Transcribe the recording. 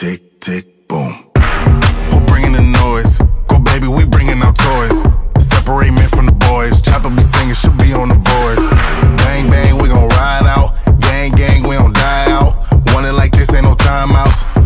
tick, tick, boom. Who bringing the noise? Go baby, we bringing our toys. Separate men from the boys. Chopper be singing, she'll be on the voice. Bang, bang, we gon' ride out. Gang, gang, we don't die out. Want it like this, ain't no timeouts.